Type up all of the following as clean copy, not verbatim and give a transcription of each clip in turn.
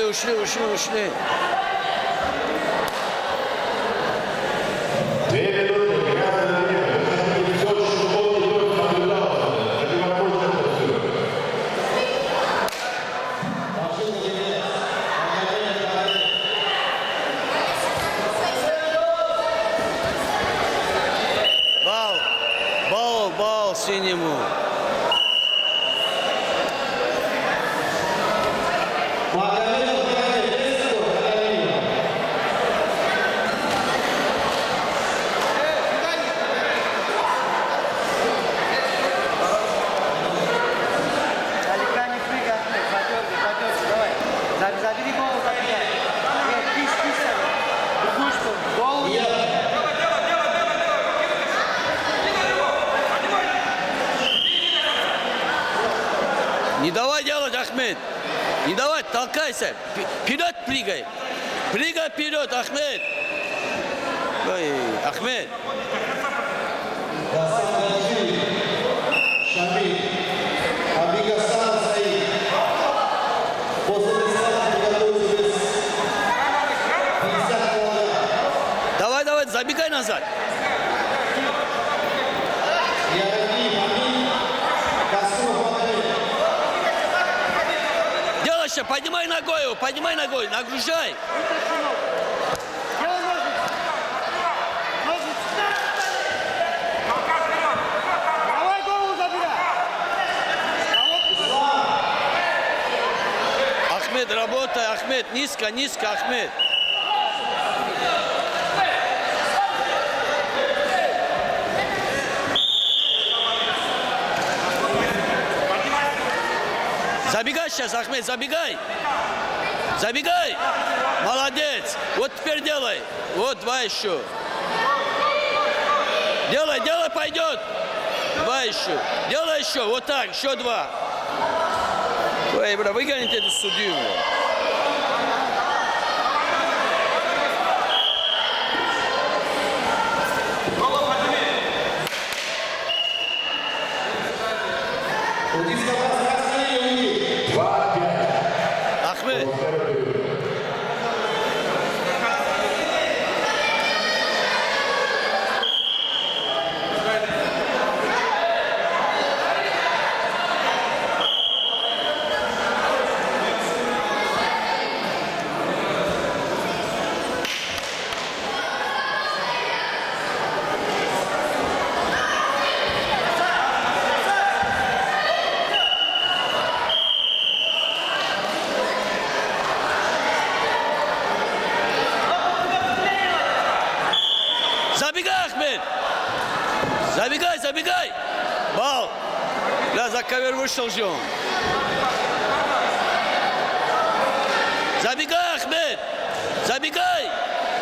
ушли. Бал синему. Забери голову, забегай. Голову не Не давай делать, Ахмед. Не давай, толкайся. Вперед прыгай. Прыгай вперед, Ахмед. Ой, Ахмед. Давай, забегай назад. Делай еще, поднимай ногой, нагружай. Давай голову забирай. Ахмед, работай, Ахмед, низко, Ахмед. Забегай сейчас, Ахмед, забегай. Молодец. Вот теперь делай. Вот, два еще. Делай, пойдет. Два еще. Делай еще, вот так, еще два. Ой, бля, выгоните эту судью. Ахмед. Забегай, Ахмед! Забегай! Бал! Бля, за ковер вышел же он. Забегай, Ахмед! Забегай,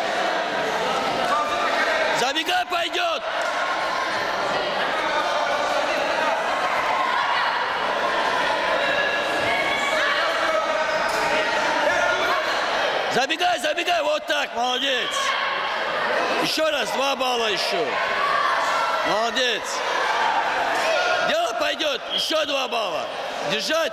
пойдет! Забегай, вот так, молодец! Еще раз, 2 балла еще. Молодец. Дело пойдет, еще 2 балла. Держать.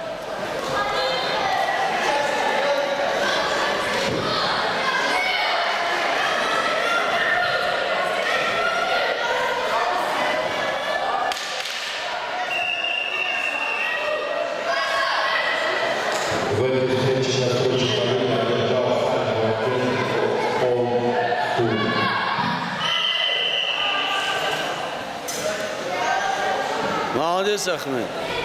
В этой встрече настойчиво одержал Молодец, Ахмед.